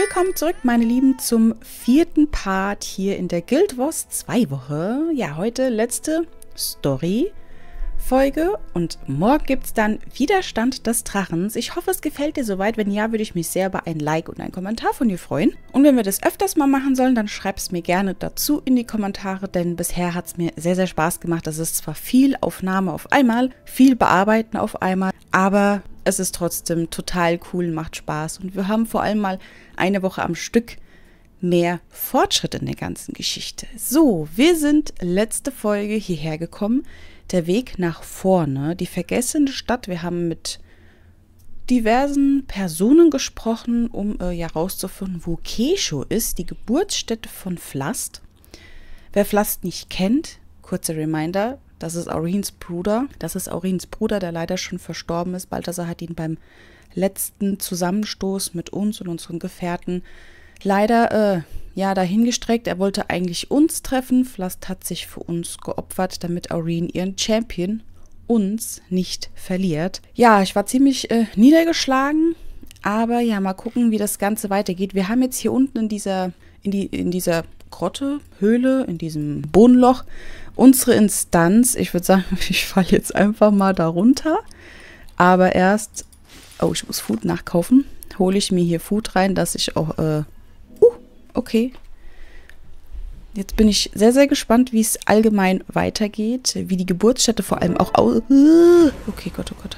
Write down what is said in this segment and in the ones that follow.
Willkommen zurück, meine Lieben, zum 4. Part hier in der Guild Wars 2 Woche. Ja, heute letzte Story-Folge und morgen gibt es dann Widerstand des Drachens. Ich hoffe, es gefällt dir soweit. Wenn ja, würde ich mich sehr über ein Like und einen Kommentar von dir freuen. Und wenn wir das öfters mal machen sollen, dann schreib es mir gerne dazu in die Kommentare, denn bisher hat es mir sehr, sehr Spaß gemacht. Das ist zwar viel Aufnahme auf einmal, viel Bearbeiten auf einmal, aber es ist trotzdem total cool, macht Spaß. Und wir haben vor allem mal eine Woche am Stück mehr Fortschritt in der ganzen Geschichte. So, wir sind letzte Folge hierher gekommen. Der Weg nach vorne, die vergessene Stadt. Wir haben mit diversen Personen gesprochen, um herauszufinden, wo Keesho ist, die Geburtsstätte von Flast. Wer Flast nicht kennt, kurzer Reminder, das ist Aurins Bruder. Das ist Aurins Bruder, der leider schon verstorben ist. Balthasar hat ihn beim letzten Zusammenstoß mit uns und unseren Gefährten leider dahingestreckt. Er wollte eigentlich uns treffen. Flast hat sich für uns geopfert, damit Aurin ihren Champion uns nicht verliert. Ja, ich war ziemlich niedergeschlagen. Aber ja, mal gucken, wie das Ganze weitergeht. Wir haben jetzt hier unten in dieser Grotte, Höhle, in diesem Bodenloch unsere Instanz. Ich würde sagen, ich falle jetzt einfach mal da runter. Aber erst, ich muss Food nachkaufen. Hole ich mir hier Food rein, dass ich auch, okay. Jetzt bin ich sehr, sehr gespannt, wie es allgemein weitergeht. Wie die Geburtsstätte vor allem auch, okay, Gott, oh Gott.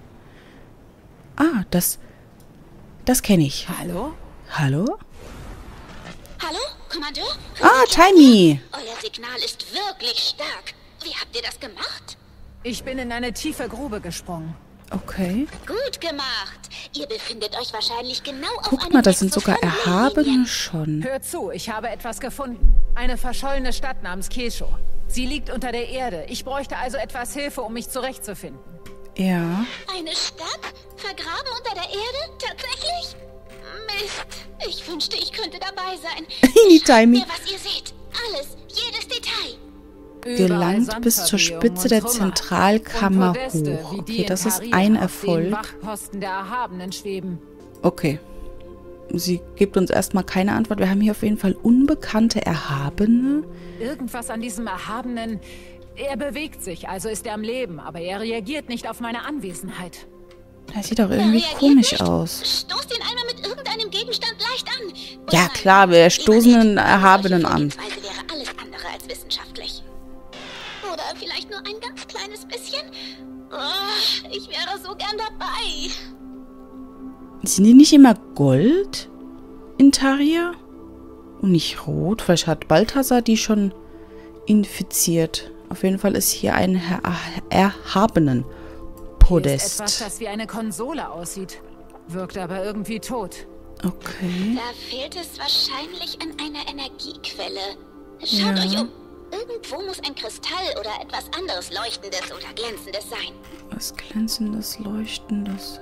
Ah, das kenne ich. Hallo? Hallo? Hallo, Kommandeur? Ah, Timey! Euer Signal ist wirklich stark. Wie habt ihr das gemacht? Ich bin in eine tiefe Grube gesprungen. Okay. Gut gemacht. Ihr befindet euch wahrscheinlich genau auf Guck einem mal, das Weg sind zur sogar Erhabene Fernlinie. schon. Hör zu, ich habe etwas gefunden. Eine verschollene Stadt namens Keesho. Sie liegt unter der Erde. Ich bräuchte also etwas Hilfe, um mich zurechtzufinden. Ja. Eine Stadt? Vergraben unter der Erde? Tatsächlich? Mist. Ich wünschte, ich könnte dabei sein. Die Timey. Mir, was ihr seht. Alles. Jedes Detail. Gelangt bis zur Spitze der Zentralkammer hoch. Okay, das ist ein Erfolg. Wachposten der Erhabenen schweben. Okay. Sie gibt uns erstmal keine Antwort. Wir haben hier auf jeden Fall unbekannte Erhabene. Irgendwas an diesem Erhabenen. Er bewegt sich, also ist er am Leben, aber er reagiert nicht auf meine Anwesenheit. Das sieht doch irgendwie komisch aus. Stoßt ihn einmal mit irgendeinem Gegenstand leicht an. Ja klar, wir stoßen den Erhabenen an. Solche wäre alles andere als wissenschaftlich. Oder vielleicht nur ein ganz kleines bisschen. Oh, ich wäre so gern dabei. Sind die nicht immer Gold in Taria? Und nicht rot? Vielleicht hat Balthasar die schon infiziert. Auf jeden Fall ist hier ein Erhabenen Podest. Hier ist etwas, das wie eine Konsole aussieht. Wirkt aber irgendwie tot. Okay. Da fehlt es wahrscheinlich an einer Energiequelle. Schaut euch um. Irgendwo muss ein Kristall oder etwas anderes Leuchtendes oder Glänzendes sein. Was Glänzendes, Leuchtendes.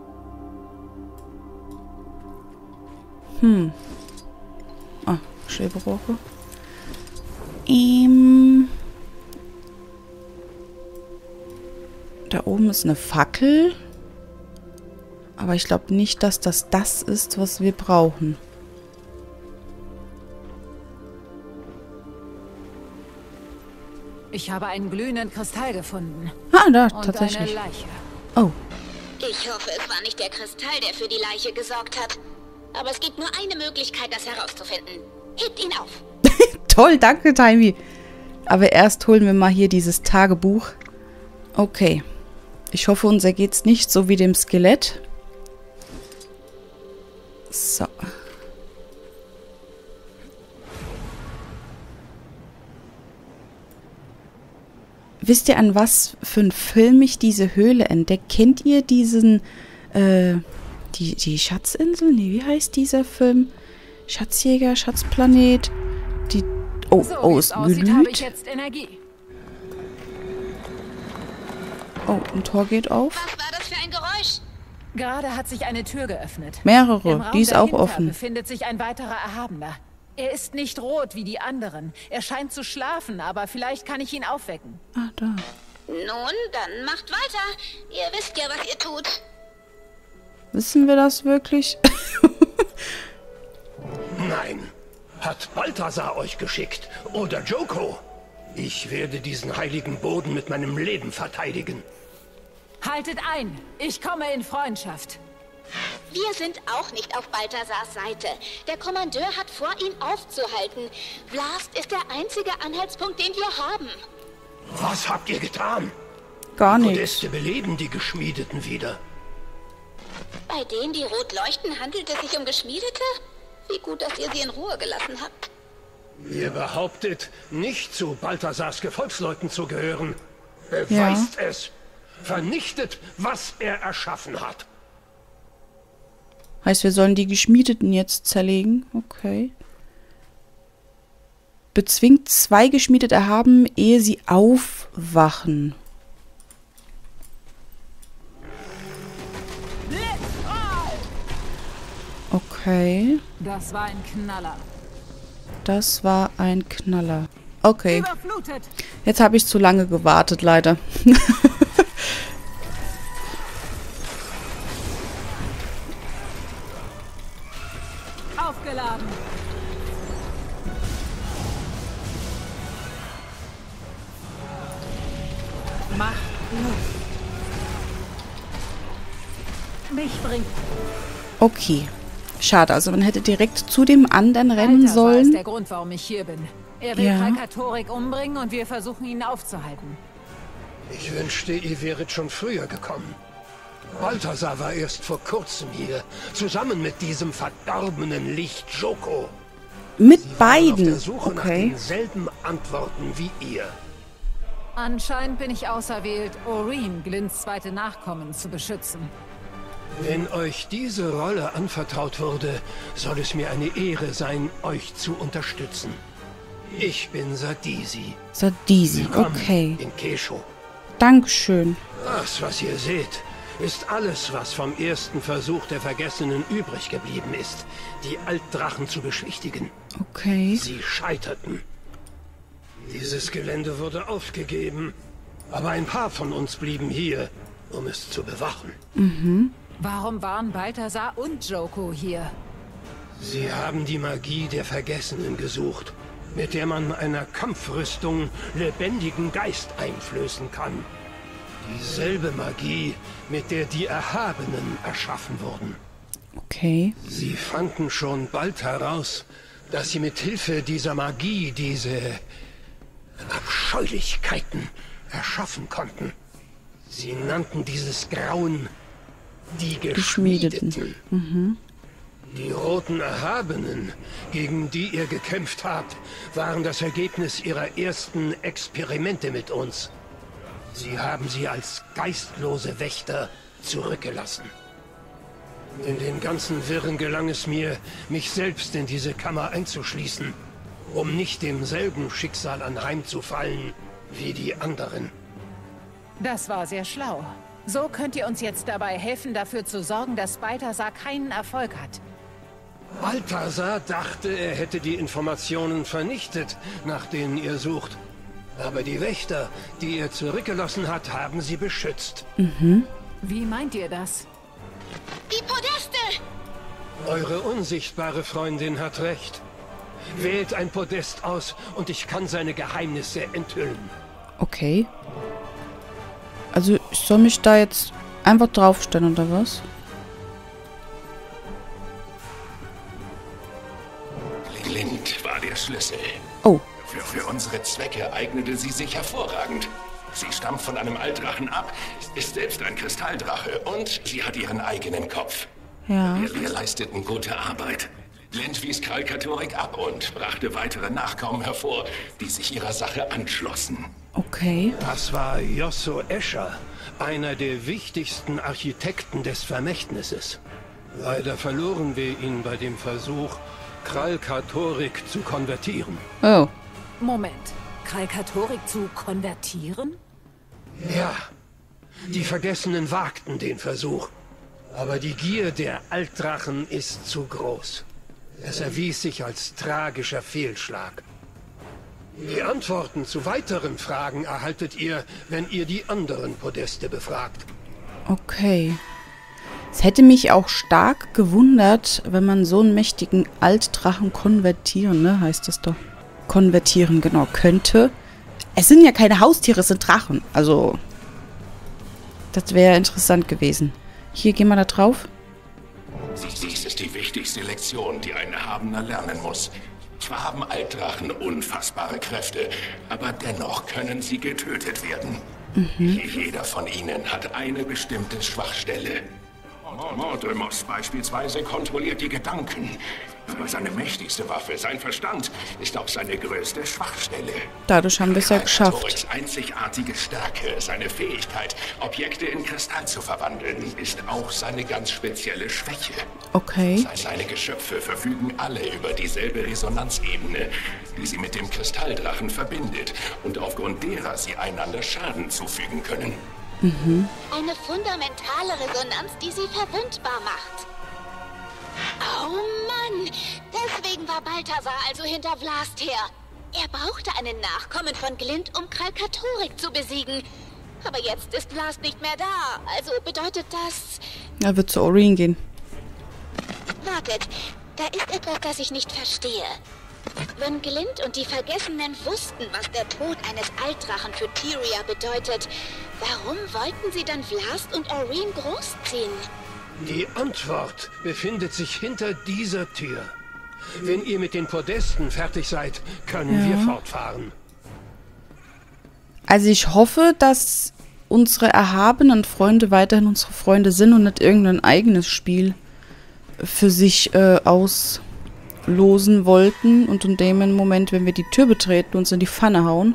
Ah, Schäberoche. Da oben ist eine Fackel. Aber ich glaube nicht, dass das ist, was wir brauchen. Ich habe einen glühenden Kristall gefunden. Ah, da, Und tatsächlich. eine Leiche. Oh, Ich hoffe, es war nicht der Kristall, der für die Leiche gesorgt hat. Aber es gibt nur eine Möglichkeit, das herauszufinden. Hebt ihn auf. toll, danke, Timey. Aber erst holen wir mal hier dieses Tagebuch. Okay. Ich hoffe, uns ergeht's nicht so wie dem Skelett. So. Wisst ihr, an was für einen Film ich diese Höhle entdeckt? Kennt ihr diesen, die Schatzinsel? Nee, wie heißt dieser Film? Schatzjäger, Schatzplanet. Es Habe ich glüht. jetzt Energie. Oh, ein Tor geht auf. Was war das für ein Geräusch? Gerade hat sich eine Tür geöffnet. Im Mehrere, Raum die ist auch dahinter offen. befindet sich ein weiterer Erhabener. Er ist nicht rot wie die anderen. Er scheint zu schlafen, aber vielleicht kann ich ihn aufwecken. Ah, da. Nun, dann macht weiter. Ihr wisst ja, was ihr tut. Wissen wir das wirklich? Nein. Hat Balthasar euch geschickt? Oder Joko? Ich werde diesen heiligen Boden mit meinem Leben verteidigen. Haltet ein! Ich komme in Freundschaft. Wir sind auch nicht auf Balthasars Seite. Der Kommandeur hat vor, ihn aufzuhalten. Blast ist der einzige Anhaltspunkt, den wir haben. Was habt ihr getan? Gar nichts. Podeste beleben die Geschmiedeten wieder. Bei denen, die rot leuchten, handelt es sich um Geschmiedete? Wie gut, dass ihr sie in Ruhe gelassen habt. Ihr behauptet, nicht zu Balthasars Gefolgsleuten zu gehören. Beweist es. Vernichtet, was er erschaffen hat. Heißt, wir sollen die Geschmiedeten jetzt zerlegen? Okay. Bezwingt 2 Geschmiedete erhaben, ehe sie aufwachen. Okay. Das war ein Knaller. Das war ein Knaller. Okay. Überflutet! Jetzt habe ich zu lange gewartet, leider. Aufgeladen! Mach Mich bringt. Okay. Schade, also man hätte direkt zu dem anderen rennen Balthasar ist sollen. der Grund, warum ich hier bin. Er will Kalkatorik umbringen und wir versuchen, ihn aufzuhalten. Ich wünschte, ihr wäret schon früher gekommen. Balthasar war erst vor kurzem hier, zusammen mit diesem verdorbenen Licht Joko. Mit Sie waren beiden. auf der Suche nach Okay. denselben Antworten wie ihr. Anscheinend bin ich auserwählt, Oreen, Glints zweite Nachkommen, zu beschützen. Wenn euch diese Rolle anvertraut wurde, soll es mir eine Ehre sein, euch zu unterstützen. Ich bin Sadisi. Sadisi, Willkommen okay. in Kesho. Dankeschön. Das, was ihr seht, ist alles, was vom ersten Versuch der Vergessenen übrig geblieben ist, die Altdrachen zu beschwichtigen. Okay. Sie scheiterten. Dieses Gelände wurde aufgegeben, aber ein paar von uns blieben hier, um es zu bewachen. Warum waren Balthasar und Joko hier? Sie haben die Magie der Vergessenen gesucht, mit der man einer Kampfrüstung lebendigen Geist einflößen kann. Dieselbe Magie, mit der die Erhabenen erschaffen wurden. Okay. Sie fanden schon bald heraus, dass sie mit Hilfe dieser Magie diese Abscheulichkeiten erschaffen konnten. Sie nannten dieses Grauen die Geschmiedeten. Die Roten Erhabenen, gegen die ihr gekämpft habt, waren das Ergebnis ihrer ersten Experimente mit uns. Sie haben sie als geistlose Wächter zurückgelassen. In den ganzen Wirren gelang es mir, mich selbst in diese Kammer einzuschließen, um nicht demselben Schicksal anheimzufallen wie die anderen. Das war sehr schlau. So könnt ihr uns jetzt dabei helfen, dafür zu sorgen, dass Balthasar keinen Erfolg hat. Balthasar dachte, er hätte die Informationen vernichtet, nach denen ihr sucht. Aber die Wächter, die er zurückgelassen hat, haben sie beschützt. Wie meint ihr das? Die Podeste! Eure unsichtbare Freundin hat recht. Wählt ein Podest aus und ich kann seine Geheimnisse enthüllen. Okay. Also ich soll mich da jetzt einfach draufstellen, oder was? Glint war der Schlüssel. Oh. Für unsere Zwecke eignete sie sich hervorragend. Sie stammt von einem Altdrachen ab, ist selbst ein Kristalldrache und sie hat ihren eigenen Kopf. Ja. Wir leisteten gute Arbeit. Glint wies Kalkatorik ab und brachte weitere Nachkommen hervor, die sich ihrer Sache anschlossen. Okay. Das war Yosso Escher, einer der wichtigsten Architekten des Vermächtnisses. Leider verloren wir ihn bei dem Versuch, Kalkatorik zu konvertieren. Oh. Moment. Kalkatorik zu konvertieren? Ja, die Vergessenen wagten den Versuch. Aber die Gier der Altdrachen ist zu groß. Es erwies sich als tragischer Fehlschlag. Die Antworten zu weiteren Fragen erhaltet ihr, wenn ihr die anderen Podeste befragt. Okay. Es hätte mich auch stark gewundert, wenn man so einen mächtigen Altdrachen konvertieren, ne, heißt das doch. Konvertieren, genau, könnte. Es sind ja keine Haustiere, es sind Drachen. Also, das wäre interessant gewesen. Hier, gehen wir da drauf. Dies ist die wichtigste Lektion, die ein Erhabener lernen muss. Zwar haben Altdrachen unfassbare Kräfte, aber dennoch können sie getötet werden. Jeder von ihnen hat eine bestimmte Schwachstelle. Mordremoss beispielsweise kontrolliert die Gedanken. Aber seine mächtigste Waffe, sein Verstand, ist auch seine größte Schwachstelle. Dadurch haben wir es ja geschafft. Katoriks einzigartige Stärke, seine Fähigkeit, Objekte in Kristall zu verwandeln, ist auch seine ganz spezielle Schwäche. Okay. Seine Geschöpfe verfügen alle über dieselbe Resonanzebene, die sie mit dem Kristalldrachen verbindet und aufgrund derer sie einander Schaden zufügen können. Eine fundamentale Resonanz, die sie verwundbar macht. Oh Mann, deswegen war Balthasar also hinter Vlast her. Er brauchte einen Nachkommen von Glint, um Kralkatorik zu besiegen. Aber jetzt ist Vlast nicht mehr da, also bedeutet das... Er wird zu Aurene gehen. Wartet, da ist etwas, das ich nicht verstehe. Wenn Glint und die Vergessenen wussten, was der Tod eines Altdrachen für Tyria bedeutet, warum wollten sie dann Vlast und Aurene großziehen? Die Antwort befindet sich hinter dieser Tür. Wenn ihr mit den Podesten fertig seid, können wir fortfahren. Also ich hoffe, dass unsere erhabenen Freunde weiterhin unsere Freunde sind und nicht irgendein eigenes Spiel für sich auslosen wollten und in dem Moment, wenn wir die Tür betreten, uns in die Pfanne hauen.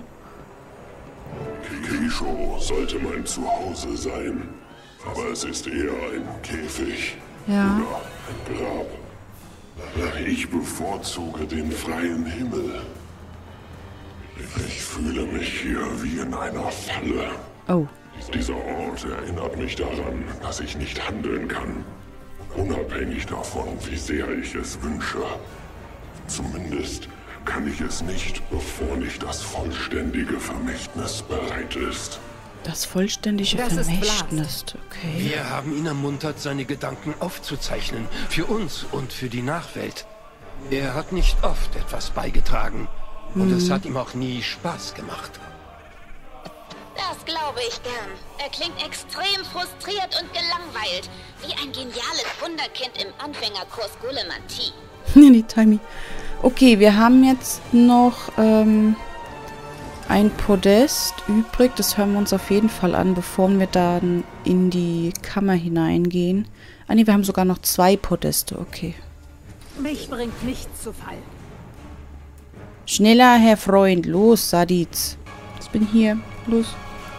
Keesho sollte mein Zuhause sein, aber es ist eher ein Käfig oder ein Grab. Ich bevorzuge den freien Himmel. Ich fühle mich hier wie in einer Falle. Oh. Dieser Ort erinnert mich daran, dass ich nicht handeln kann. Unabhängig davon, wie sehr ich es wünsche. Zumindest kann ich es nicht, bevor nicht das vollständige Vermächtnis bereit ist. Das vollständige Das ist Vermächtnis, okay. Wir haben ihn ermuntert, seine Gedanken aufzuzeichnen. Für uns und für die Nachwelt. Er hat nicht oft etwas beigetragen. Und es hat ihm auch nie Spaß gemacht. Das glaube ich gern. Er klingt extrem frustriert und gelangweilt. Wie ein geniales Wunderkind im Anfängerkurs Gulemantie. Die Timey. Okay, wir haben jetzt noch ein Podest übrig. Das hören wir uns auf jeden Fall an, bevor wir dann in die Kammer hineingehen. Ah ne, wir haben sogar noch 2 Podeste. Okay. Mich bringt nichts zu Fall. Schneller, Herr Freund. Los, Sadiz. Ich bin hier. Los.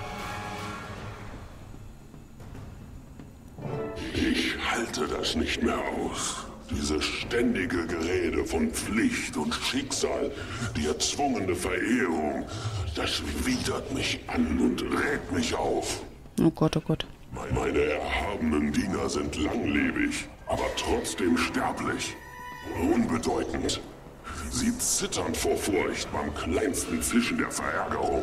Ich halte das nicht mehr aus. Diese ständige Gerede von Pflicht und Schicksal, die erzwungene Verehrung, das widert mich an und regt mich auf. Oh Gott, oh Gott. Meine erhabenen Diener sind langlebig, aber trotzdem sterblich. Unbedeutend. Sie zittern vor Furcht beim kleinsten Zischen der Verärgerung.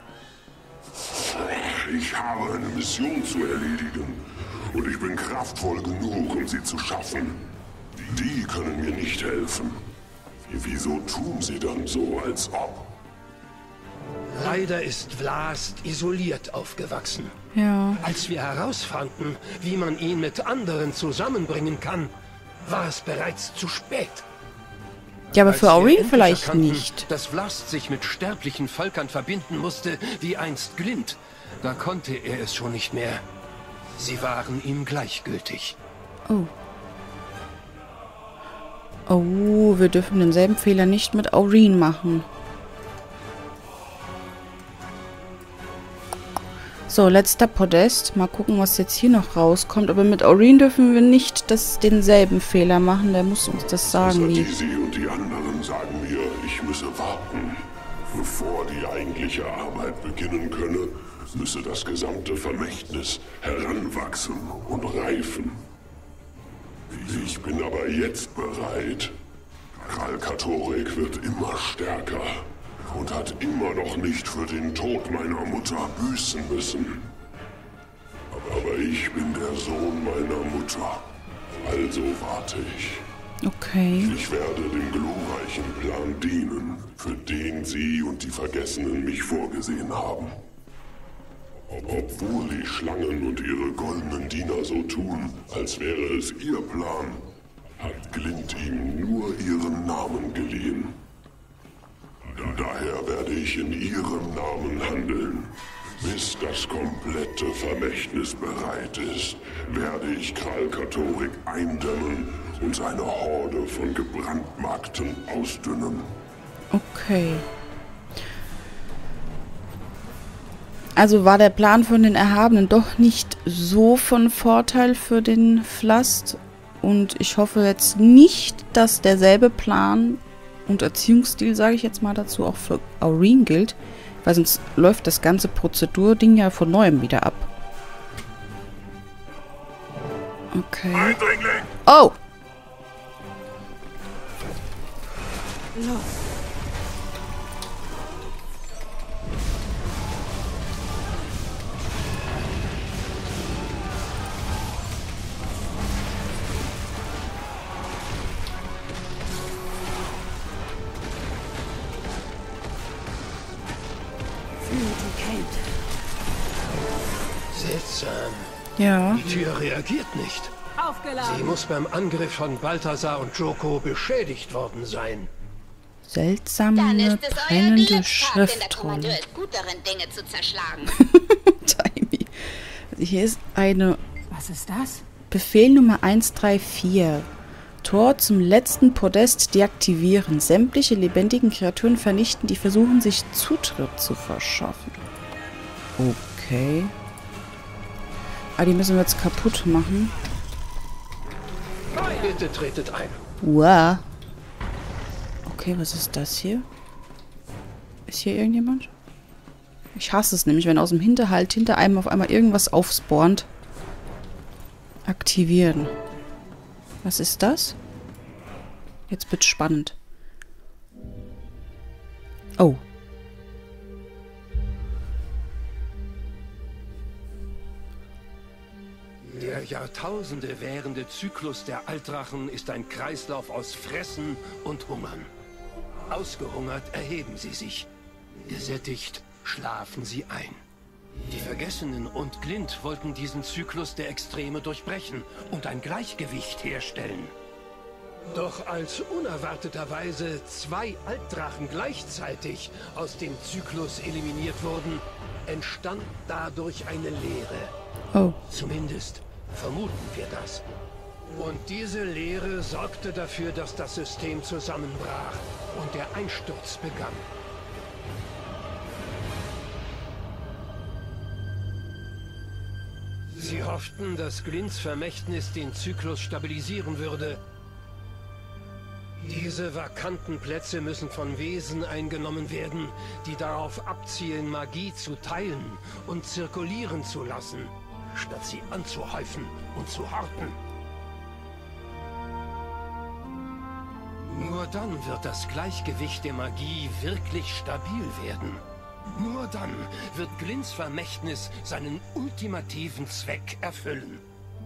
Ich habe eine Mission zu erledigen und ich bin kraftvoll genug, um sie zu schaffen. Die können mir nicht helfen. Wieso tun sie dann so, als ob? Leider ist Vlast isoliert aufgewachsen. Ja. Als wir herausfanden, wie man ihn mit anderen zusammenbringen kann, war es bereits zu spät. Ja, aber Als für wir Aurene endlich vielleicht erkannten, nicht. dass Vlast sich mit sterblichen Völkern verbinden musste, wie einst Glint, da konnte er es schon nicht mehr. Sie waren ihm gleichgültig. Oh. Oh, wir dürfen denselben Fehler nicht mit Aurene machen. So, letzter Podest. Mal gucken, was jetzt hier noch rauskommt. Aber mit Aurene dürfen wir nicht denselben Fehler machen. Der muss uns das sagen, wie. Sie und die anderen sagen mir, ich müsse warten. Bevor die eigentliche Arbeit beginnen könne, müsse das gesamte Vermächtnis heranwachsen und reifen. Ich bin aber jetzt bereit. Kralkatorik wird immer stärker und hat immer noch nicht für den Tod meiner Mutter büßen müssen. Aber Aber ich bin der Sohn meiner Mutter. Also warte ich. Okay. Ich werde dem glorreichen Plan dienen, für den Sie und die Vergessenen mich vorgesehen haben. Obwohl die Schlangen und ihre goldenen Diener so tun, als wäre es ihr Plan, hat Glint ihm nur ihren Namen geliehen. Daher werde ich in ihrem Namen handeln. Bis das komplette Vermächtnis bereit ist, werde ich Kralkatorik eindämmen und seine Horde von Gebrandmarkten ausdünnen. Okay. Also war der Plan von den Erhabenen doch nicht so von Vorteil für den Flast. Und ich hoffe jetzt nicht, dass derselbe Plan und Erziehungsstil, sage ich jetzt mal dazu, auch für Aurene gilt. Weil sonst läuft das ganze Prozedurding ja von neuem wieder ab. Okay. Eindringling! Oh! Los. Seltsam. Ja. Die Tür reagiert nicht. Sie Aufgeladen. muss beim Angriff von Balthasar und Joko beschädigt worden sein. Dann Seltsame, ist es euer brennende Glückstag, denn der Schriftrolle. Kommandeur ist gut darin, Dinge zu zerschlagen. Timey. Also hier ist eine Was ist das? Befehl Nummer 134. Tor zum letzten Podest deaktivieren. Sämtliche lebendigen Kreaturen vernichten, die versuchen, sich Zutritt zu verschaffen. Okay. Ah, die müssen wir jetzt kaputt machen. Bitte tretet ein. Wow. Okay, was ist das hier? Ist hier irgendjemand? Ich hasse es nämlich, wenn aus dem Hinterhalt hinter einem auf einmal irgendwas aufspawnt. Aktivieren. Was ist das? Jetzt wird's spannend. Oh. Der Jahrtausende währende Zyklus der Altrachen ist ein Kreislauf aus Fressen und Hungern. Ausgehungert erheben sie sich. Gesättigt schlafen sie ein. Die Vergessenen und Glint wollten diesen Zyklus der Extreme durchbrechen und ein Gleichgewicht herstellen. Doch als unerwarteterweise 2 Altdrachen gleichzeitig aus dem Zyklus eliminiert wurden, entstand dadurch eine Leere. Oh. Zumindest vermuten wir das. Und diese Leere sorgte dafür, dass das System zusammenbrach und der Einsturz begann. Sie hofften, dass Glints Vermächtnis den Zyklus stabilisieren würde. Diese vakanten Plätze müssen von Wesen eingenommen werden, die darauf abzielen, Magie zu teilen und zirkulieren zu lassen, statt sie anzuhäufen und zu horten. Nur dann wird das Gleichgewicht der Magie wirklich stabil werden. Nur dann wird Glints Vermächtnis seinen ultimativen Zweck erfüllen.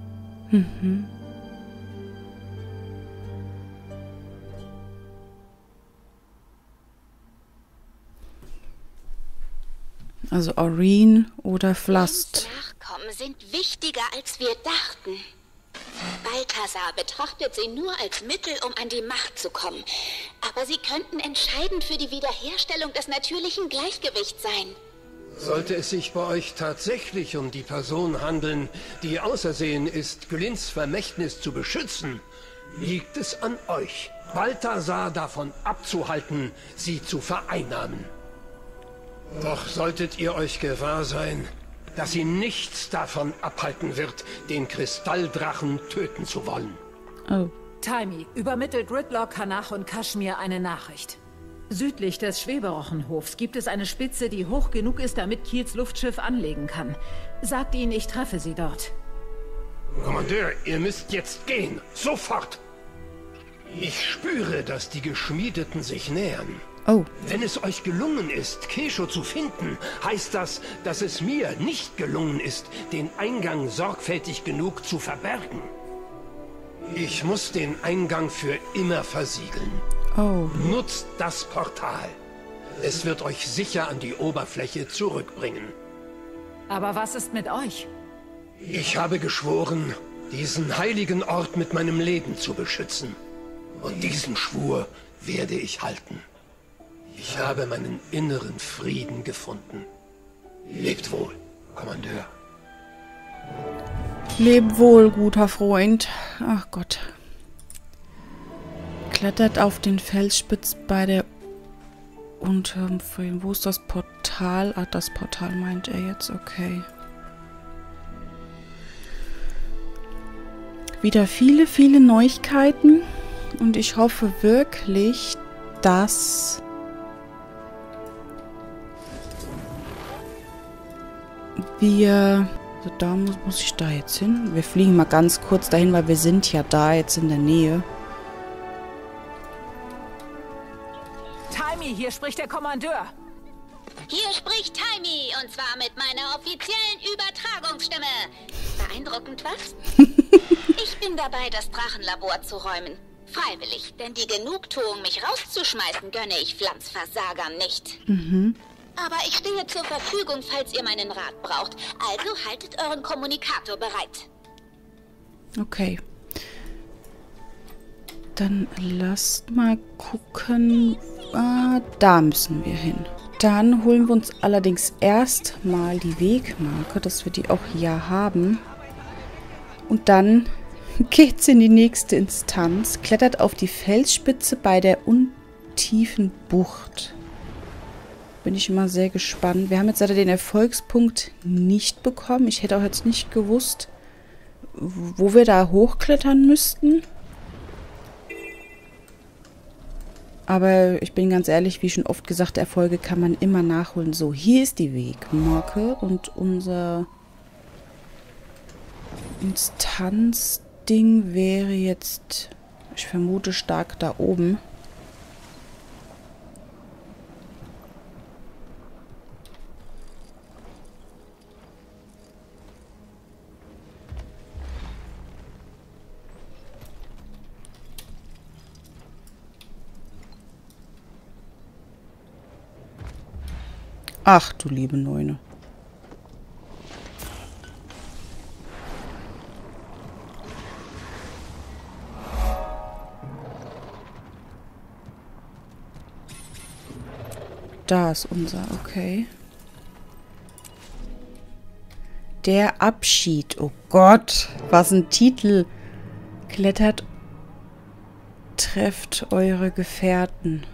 Also Aurene oder Flast. Nachkommen sind wichtiger, als wir dachten. Balthasar betrachtet sie nur als Mittel, um an die Macht zu kommen. Aber sie könnten entscheidend für die Wiederherstellung des natürlichen Gleichgewichts sein. Sollte es sich bei euch tatsächlich um die Person handeln, die ausersehen ist, Glints Vermächtnis zu beschützen, liegt es an euch, Balthasar davon abzuhalten, sie zu vereinnahmen. Doch solltet ihr euch gewahr sein, dass sie nichts davon abhalten wird, den Kristalldrachen töten zu wollen. Oh. Timey, übermittelt Gridlock, Kanach und Kaschmir eine Nachricht. Südlich des Schweberochenhofs gibt es eine Spitze, die hoch genug ist, damit Kiels Luftschiff anlegen kann. Sagt ihnen, ich treffe sie dort. Kommandeur, ihr müsst jetzt gehen. Sofort! Ich spüre, dass die Geschmiedeten sich nähern. Oh. Wenn es euch gelungen ist, Kesho zu finden, heißt das, dass es mir nicht gelungen ist, den Eingang sorgfältig genug zu verbergen. Ich muss den Eingang für immer versiegeln. Oh. Nutzt das Portal. Es wird euch sicher an die Oberfläche zurückbringen. Aber was ist mit euch? Ich habe geschworen, diesen heiligen Ort mit meinem Leben zu beschützen. Und diesen Schwur werde ich halten. Ich habe meinen inneren Frieden gefunden. Lebt wohl, Kommandeur. Leb wohl, guter Freund. Ach Gott. Klettert auf den Felsspitz bei der unterm Frieden. Wo ist das Portal? Ah, das Portal meint er jetzt. Okay. Wieder viele, viele Neuigkeiten. Und ich hoffe wirklich, dass wir... Also da muss ich da jetzt hin. Wir fliegen mal ganz kurz dahin, weil wir sind ja da jetzt in der Nähe. Taimi, hier spricht der Kommandeur. Hier spricht Taimi, und zwar mit meiner offiziellen Übertragungsstimme. Beeindruckend, was? Ich bin dabei, das Drachenlabor zu räumen. Freiwillig, denn die Genugtuung, mich rauszuschmeißen, gönne ich Pflanzversagern nicht. Aber ich stehe zur Verfügung, falls ihr meinen Rat braucht. Also haltet euren Kommunikator bereit. Okay. Dann lasst mal gucken. Da müssen wir hin. Dann holen wir uns allerdings erstmal die Wegmarke, dass wir die auch hier haben. Und dann geht's in die nächste Instanz. Klettert auf die Felsspitze bei der untiefen Bucht. Bin ich immer sehr gespannt. Wir haben jetzt leider den Erfolgspunkt nicht bekommen. Ich hätte auch jetzt nicht gewusst, wo wir da hochklettern müssten. Aber ich bin ganz ehrlich, wie schon oft gesagt, Erfolge kann man immer nachholen. So, hier ist die Wegmarke und unser Instanzding wäre jetzt, ich vermute, stark da oben. Ach, du liebe Neune. Da ist unser, okay. Der Abschied. Oh Gott, was ein Titel. Klettert, trefft eure Gefährten.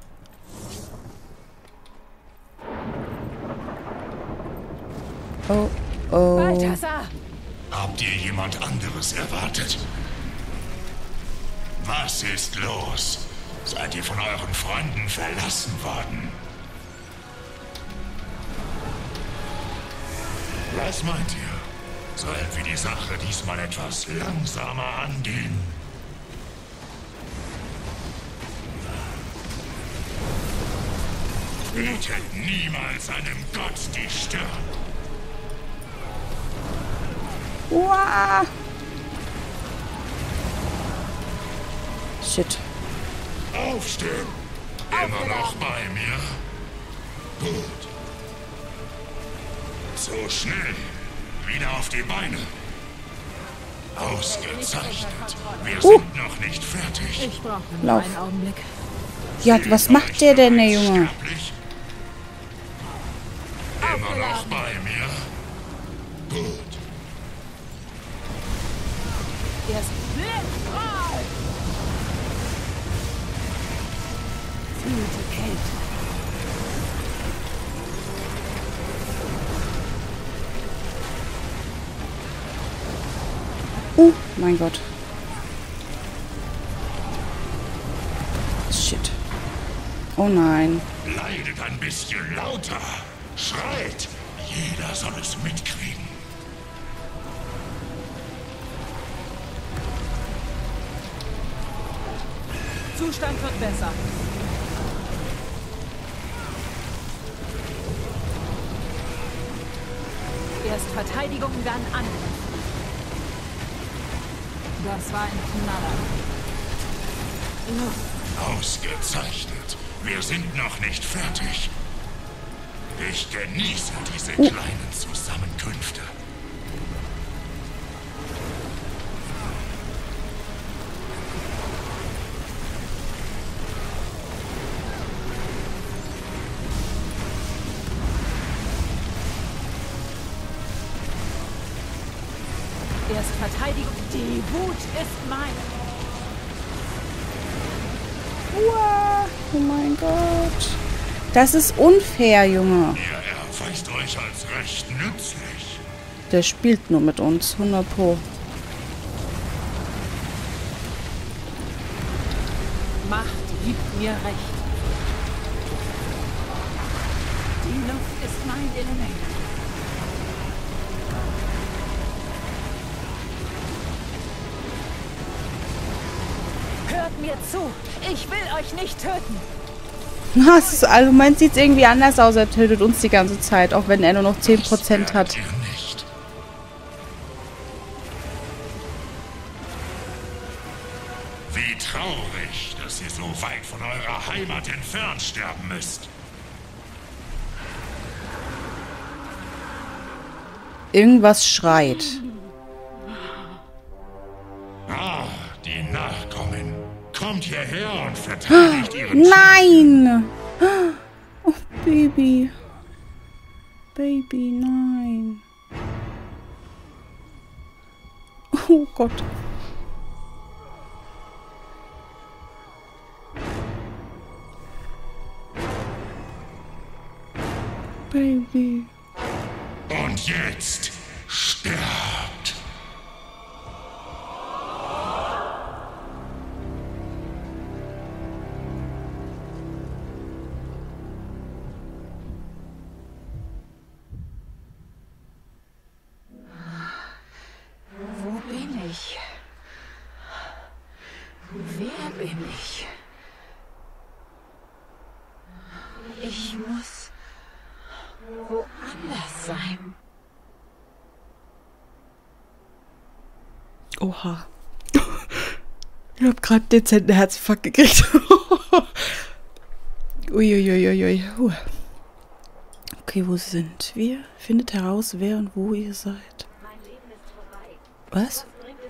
Oh, oh. Balthasar! Habt ihr jemand anderes erwartet? Was ist los? Seid ihr von euren Freunden verlassen worden? Was meint ihr? Sollen wir die Sache diesmal etwas langsamer angehen? Bietet niemals einem Gott die Stirn. Uah. Shit. Aufstehen! Immer noch bei mir? Gut. So schnell. Wieder auf die Beine. Ausgezeichnet. Wir sind noch nicht fertig. Ich brauche nur einen Augenblick. Ja, was macht der denn, der Junge? Immer noch bei mir? Gut. Erst frei! Fühlte Kälte. Mein Gott. Shit. Oh nein. Leidet ein bisschen lauter. Schreit. Jeder soll es mitkriegen. Zustand wird besser. Erst Verteidigung, dann Angriff. Das war ein Knaller. Ausgezeichnet. Wir sind noch nicht fertig. Ich genieße diese kleinen Zusammenkünfte. Erst Verteidigung. Die Wut ist mein. Wow. Oh mein Gott. Das ist unfair, Junge. Ihr erweist euch als recht nützlich. Der spielt nur mit uns, 100 Pro. Macht gibt mir recht. Die Luft ist mein Element. Hört mir zu. Ich will euch nicht töten. Das ist, also mein sieht es irgendwie anders aus. Er tötet uns die ganze Zeit, auch wenn er nur noch 10% hat. Ihr nicht. Wie traurig, dass ihr so weit von eurer Heimat entfernt sterben müsst. Irgendwas schreit. Ah, die Nachkommen. Kommt hierher und verteidigt ihren Nein! Oh, Baby. Baby, nein. Oh Gott. Baby. Und jetzt sterbt. Wo bin ich? Wer bin ich? Ich muss woanders sein. Oha. Ich hab gerade dezent einen Herzinfarkt gekriegt. Uiuiuiui. Okay, wo sind wir? Findet heraus, wer und wo ihr seid. Was?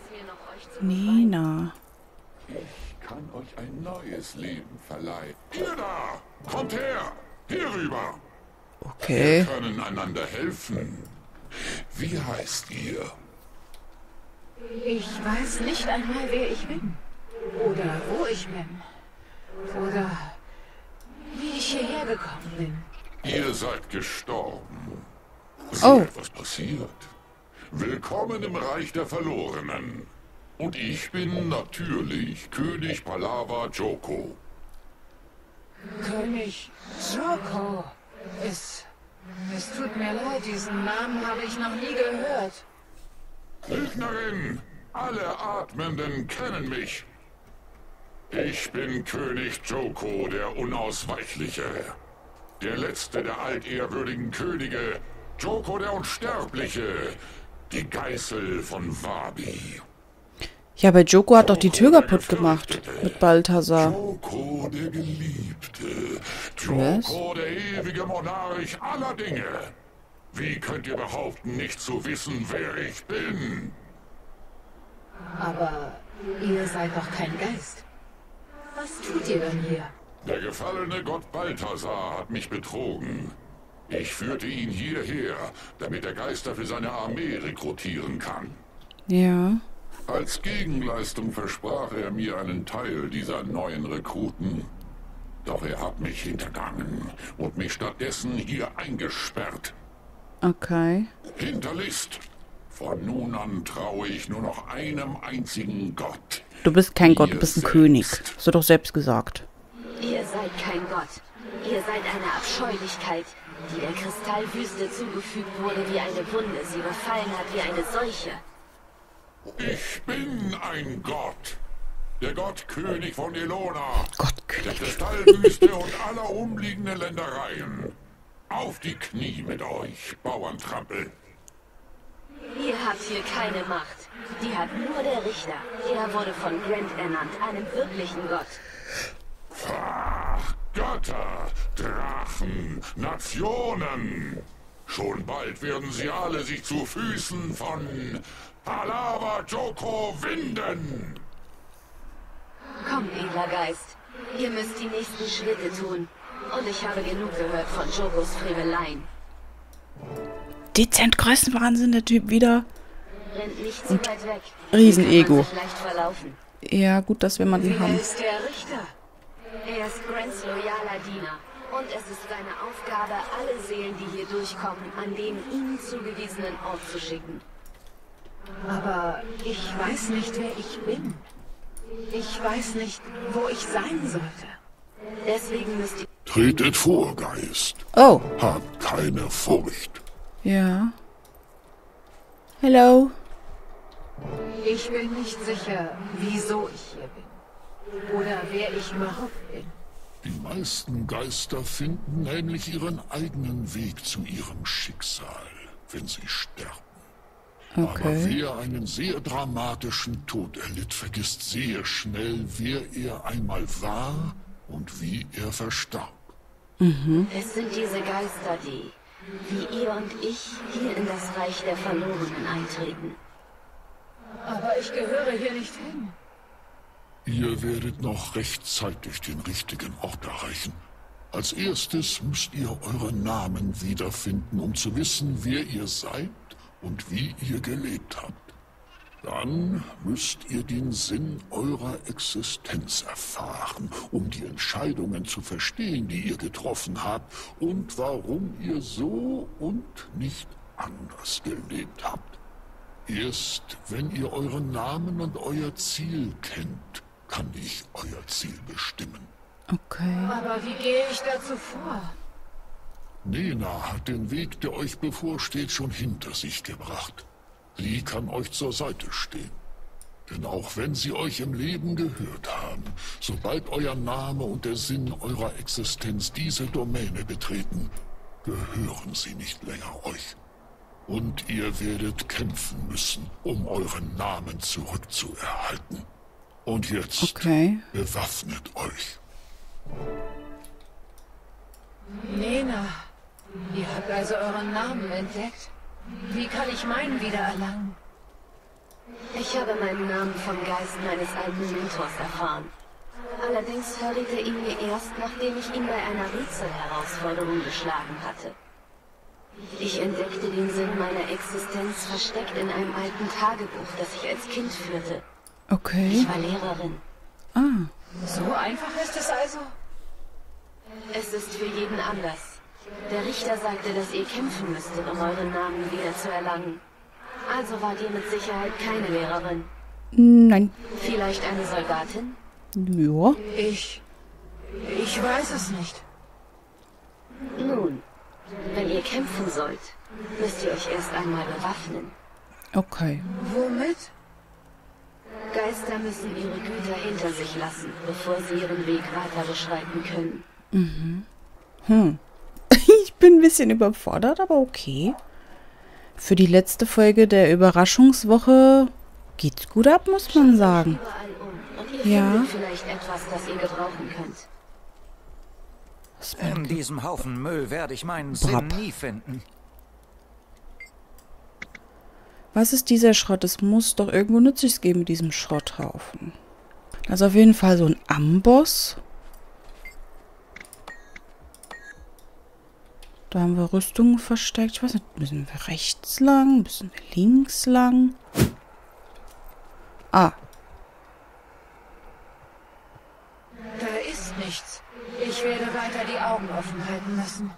Nina. Ich kann euch ein neues Leben verleihen. Ihr da! Kommt her! Hier rüber! Okay. Wir können einander helfen. Wie heißt ihr? Ich weiß nicht einmal, wer ich bin. Oder wo ich bin. Oder wie ich hierher gekommen bin. Ihr seid gestorben. Ist Oh. etwas passiert? Willkommen im Reich der Verlorenen. Und ich bin natürlich König Palava Joko. König Joko. Es tut mir leid, diesen Namen habe ich noch nie gehört. Lügnerin! Alle Atmenden kennen mich. Ich bin König Joko, der Unausweichliche. Der letzte der altehrwürdigen Könige. Joko der Unsterbliche. Die Geißel von Wabi. Ja, aber Joko hat doch die Tür kaputt gemacht. Mit Balthasar. Joko der Geliebte. Was? Joko der ewige Monarch aller Dinge. Wie könnt ihr behaupten, nicht zu wissen, wer ich bin? Aber ihr seid doch kein Geist. Was tut ihr denn hier? Der gefallene Gott Balthasar hat mich betrogen. Ich führte ihn hierher, damit er Geister für seine Armee rekrutieren kann. Ja. Als Gegenleistung versprach er mir einen Teil dieser neuen Rekruten. Doch er hat mich hintergangen und mich stattdessen hier eingesperrt. Okay. Hinterlist! Von nun an traue ich nur noch einem einzigen Gott. Du bist kein Gott, du Ihr bist ein selbst. König. Hast du doch selbst gesagt. Ihr seid kein Gott. Ihr seid eine Abscheulichkeit, die der Kristallwüste zugefügt wurde wie eine Wunde, sie befallen hat wie eine Seuche. Ich bin ein Gott. Der Gottkönig von Elona. Der Gottkönig. Kristallwüste und aller umliegenden Ländereien. Auf die Knie mit euch, Bauerntrampel. Ihr habt hier keine Macht. Die hat nur der Richter. Er wurde von Grant ernannt, einem wirklichen Gott. Ach, Götter, Drachen, Nationen. Schon bald werden sie alle sich zu Füßen von Palava Joko winden. Komm, edler Geist. Ihr müsst die nächsten Schritte tun. Und ich habe genug gehört von Jokos Freveleien. Dezent Größenwahnsinn, der Typ wieder. Rennt nicht zu weit weg. Riesenego. Sich leicht verlaufen. Ja, gut, dass wir mal den haben. Wer ist der Richter? Er ist Grants loyaler Diener. Und es ist seine Aufgabe, alle Seelen, die hier durchkommen, an den ihnen zugewiesenen Ort zu schicken. Aber ich weiß nicht, wer ich bin. Ich weiß nicht, wo ich sein sollte. Deswegen müsst ihr... Tretet vor, Geist. Oh. Habt keine Furcht. Ja. Hello. Ich bin nicht sicher, wieso ich hier bin. Oder wer ich überhaupt bin. Die meisten Geister finden nämlich ihren eigenen Weg zu ihrem Schicksal, wenn sie sterben. Aber wer einen sehr dramatischen Tod erlitt, vergisst sehr schnell, wer er einmal war und wie er verstarb. Es sind diese Geister, die, wie ihr und ich, hier in das Reich der Verlorenen eintreten. Aber ich gehöre hier nicht hin. Ihr werdet noch rechtzeitig den richtigen Ort erreichen. Als erstes müsst ihr euren Namen wiederfinden, um zu wissen, wer ihr seid und wie ihr gelebt habt. Dann müsst ihr den Sinn eurer Existenz erfahren, um die Entscheidungen zu verstehen, die ihr getroffen habt und warum ihr so und nicht anders gelebt habt. Erst wenn ihr euren Namen und euer Ziel kennt, kann ich euer Ziel bestimmen. Okay. Aber wie gehe ich dazu vor? Nena hat den Weg, der euch bevorsteht, schon hinter sich gebracht. Sie kann euch zur Seite stehen. Denn auch wenn sie euch im Leben gehört haben, sobald euer Name und der Sinn eurer Existenz diese Domäne betreten, gehören sie nicht länger euch. Und ihr werdet kämpfen müssen, um euren Namen zurückzuerhalten. Und jetzt bewaffnet euch. Nena, ihr habt also euren Namen entdeckt. Wie kann ich meinen wiedererlangen? Ich habe meinen Namen vom Geist meines alten Mentors erfahren. Allerdings verriet er ihn mir erst, nachdem ich ihn bei einer Rätselherausforderung geschlagen hatte. Ich entdeckte den Sinn meiner Existenz versteckt in einem alten Tagebuch, das ich als Kind führte. Okay. Ich war Lehrerin. Ah. So einfach ist es also? Es ist für jeden anders. Der Richter sagte, dass ihr kämpfen müsstet, um euren Namen wieder zu erlangen. Also wart ihr mit Sicherheit keine Lehrerin. Nein. Vielleicht eine Soldatin? Ja. Ich weiß es nicht. Nun, wenn ihr kämpfen sollt, müsst ihr euch erst einmal bewaffnen. Okay. Womit? Geister müssen ihre Güter hinter sich lassen, bevor sie ihren Weg weiter beschreiten können. Ich bin ein bisschen überfordert, aber okay. Für die letzte Folge der Überraschungswoche geht's gut ab, muss man sagen. Überall um und ihr findet vielleicht etwas, das ihr gebrauchen könnt. In diesem Haufen Müll werde ich meinen Sinn nie finden. Was ist dieser Schrott? Es muss doch irgendwo Nützliches geben mit diesem Schrotthaufen. Das ist auf jeden Fall so ein Amboss. Da haben wir Rüstungen versteckt. Ich weiß nicht, müssen wir rechts lang? Müssen wir links lang? Ah. Da ist nichts. Ich werde weiter die Augen offen halten müssen.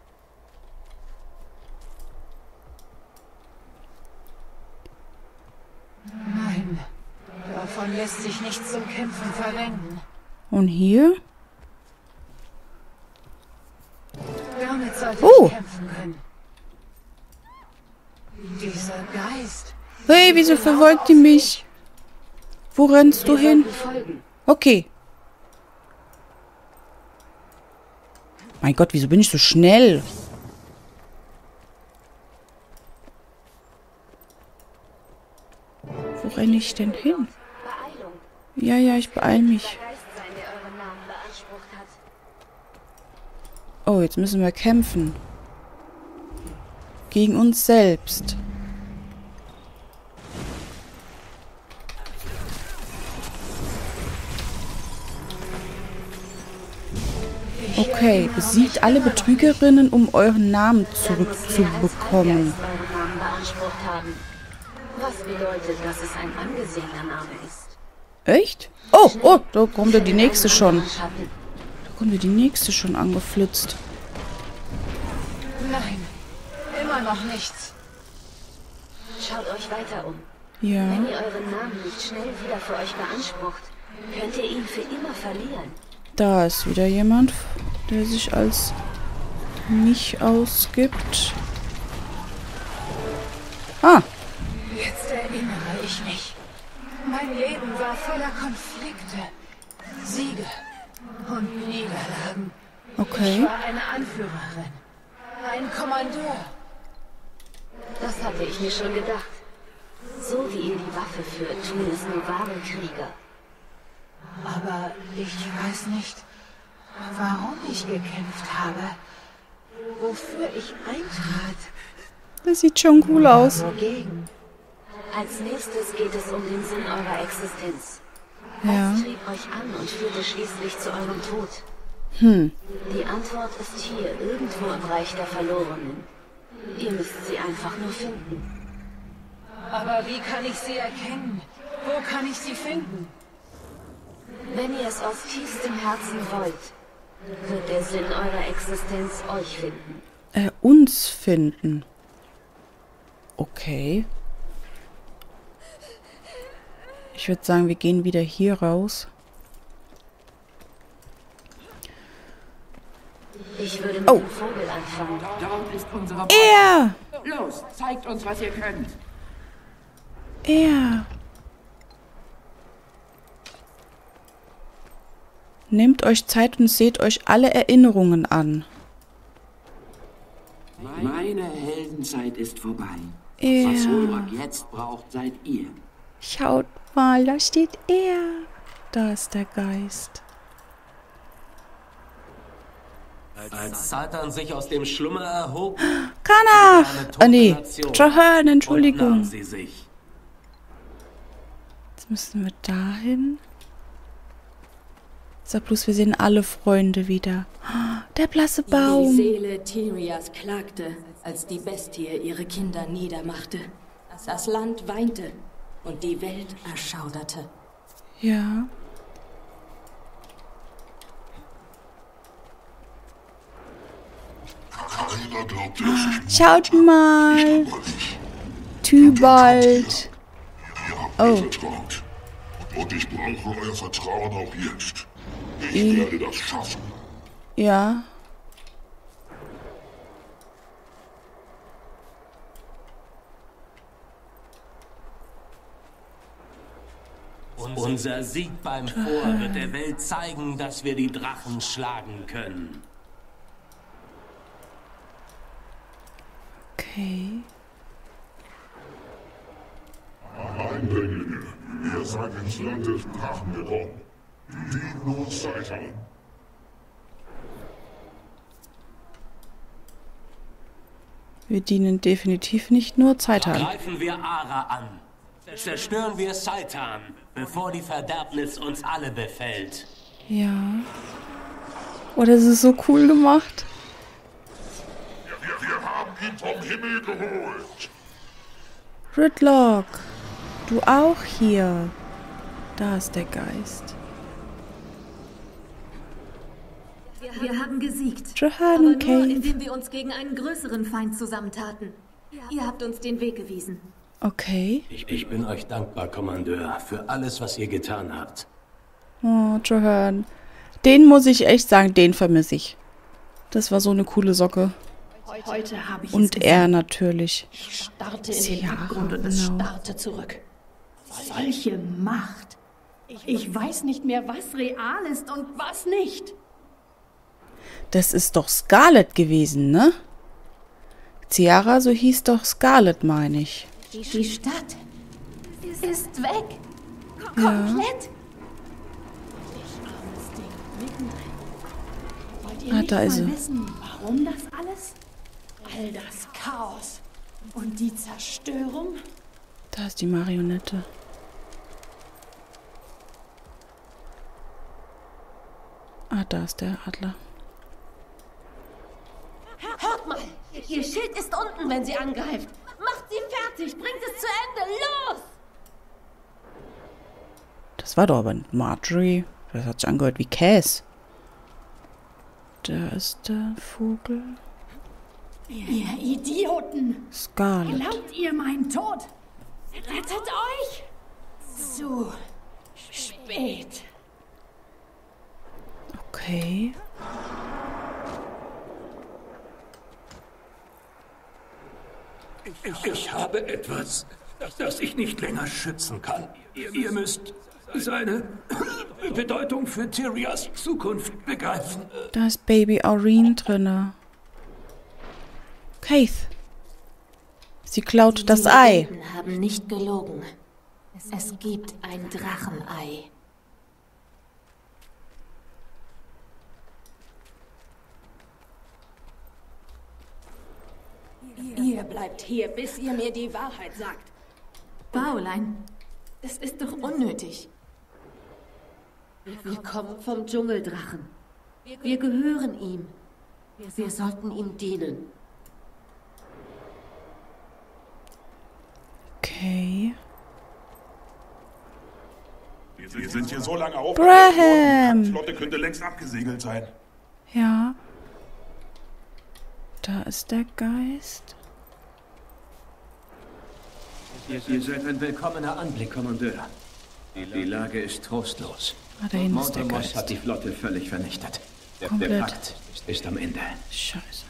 Nein, davon lässt sich nichts zum Kämpfen verwenden. Und hier? Damit sollte ich kämpfen können. Dieser Geist. Hey, wieso verfolgt die mich? Wo rennst du hin? Okay. Mein Gott, wieso bin ich so schnell? Wo renne ich denn hin? Beeilung. Ja, ja, ich beeile mich. Der Geist sein, der euren Namen beansprucht hat. Oh, jetzt müssen wir kämpfen. Gegen uns selbst. Okay, besiegt alle Betrügerinnen, um euren Namen zurückzubekommen. Euren Namen beansprucht haben. Was bedeutet, dass es ein angesehener Name ist? Echt? Oh, oh, da kommt ja die nächste schon. Da kommt ja die nächste schon angeflitzt. Nein, immer noch nichts. Schaut euch weiter um. Ja. Wenn ihr euren Namen nicht schnell wieder für euch beansprucht, könnt ihr ihn für immer verlieren. Da ist wieder jemand, der sich als mich ausgibt. Ah, Jetzt erinnere ich mich. Mein Leben war voller Konflikte, Siege und Niederlagen. Ich okay. war eine Anführerin, ein Kommandeur. Das hatte ich mir schon gedacht. So wie ihr die Waffe führt, tun es nur wahre Krieger. Aber ich weiß nicht, warum ich gekämpft habe, wofür ich eintrat. Das sieht schon cool aus. Wogegen? Als nächstes geht es um den Sinn eurer Existenz. Ja. Was trieb euch an und führte schließlich zu eurem Tod? Die Antwort ist hier, irgendwo im Reich der Verlorenen. Ihr müsst sie einfach nur finden. Aber wie kann ich sie erkennen? Wo kann ich sie finden? Wenn ihr es aus tiefstem Herzen wollt, wird der Sinn eurer Existenz euch finden. Uns finden. Okay. Ich würde sagen, wir gehen wieder hier raus. Ich würde mit dem Vogel anfangen. Dort ist unsere Er! Los, zeigt uns, was ihr könnt. Er! Nehmt euch Zeit und seht euch alle Erinnerungen an. Meine Heldenzeit ist vorbei. Er. Was Ulrich jetzt braucht, seid ihr. Schaut mal, da steht er. Da ist der Geist. Als Satan sich aus dem Schlummer erhob, Kanach! Ah, nee. Traherne, Entschuldigung. sie sich. Jetzt müssen wir dahin. Sag bloß, wir sehen alle Freunde wieder. Der blasse Die Baum. Seele Tyrias klagte, als die Bestie ihre Kinder niedermachte. Das Land weinte und die Welt erschauderte. Ja. Keiner glaubt, dass ich Schaut mal. Tybalt. Ihr habt mir vertraut. Und ich brauche euer Vertrauen auch jetzt. Ich werde das schaffen. Ja. Unser Sieg beim Vor wird der Welt zeigen, dass wir die Drachen schlagen können. Okay. Eindringlinge, ihr seid ins Land des Drachen gekommen. Die nur Satan. Wir dienen definitiv nicht nur Zeitan. Greifen wir Ara an. Zerstören wir Satan, bevor die Verderbnis uns alle befällt. Ja. Oh, das ist so cool gemacht. Wir haben ihn vom Himmel geholt. Gridlock. Du auch hier. Da ist der Geist. Wir haben gesiegt. Traherne Aber nur, Cave. indem wir uns gegen einen größeren Feind zusammentaten. Ihr habt uns den Weg gewiesen. Okay. Ich bin euch dankbar, Kommandeur, für alles, was ihr getan habt. Oh, Traherne. Den muss ich echt sagen, den vermisse ich. Das war so eine coole Socke. Heute habe ich Und er natürlich. Ich starrte in den Ciara, Abgrund und es genau. starrte zurück. Solche Macht. Ich weiß nicht mehr, was real ist und was nicht. Das ist doch Scarlet gewesen, ne? Ciara, so hieß doch Scarlet, meine ich. Die Stadt. ist weg. Ja. Komplett. Wollt ihr Da ist sie. wissen, warum das alles? All das Chaos und die Zerstörung? Da ist die Marionette. Da ist der Adler. Hört mal, ihr Schild ist unten, wenn sie angreift. Macht sie fertig, bringt es zu Ende, los! Das war doch aber Marjorie. Das hat sich angehört wie Käse. Da ist der Vogel. Ihr Idioten! Scarlet. Glaubt ihr meinen Tod? Rettet euch! Zu spät. Okay. Ich habe etwas, das ich nicht länger schützen kann. Ihr müsst seine Bedeutung für Tyrias Zukunft begreifen. Da ist Baby Aurene drinne. Keith. Sie klaut das Ei. Die haben nicht gelogen. Es gibt ein Drachenei. Ihr bleibt hier, bis ihr mir die Wahrheit sagt. Baulein, das ist doch unnötig. Wir kommen vom Dschungeldrachen. Wir gehören ihm. Wir sollten ihm dienen. Okay. Wir sind hier so lange Braham! Die Flotte könnte längst abgesegelt sein. Ja. Da ist der Geist. Ihr seid ein willkommener Anblick, Kommandeur. Die Lage ist trostlos. Da hinten ist der Montremos Geist. hat die Flotte völlig vernichtet. Der Komplett. Pakt ist am Ende. Scheiße.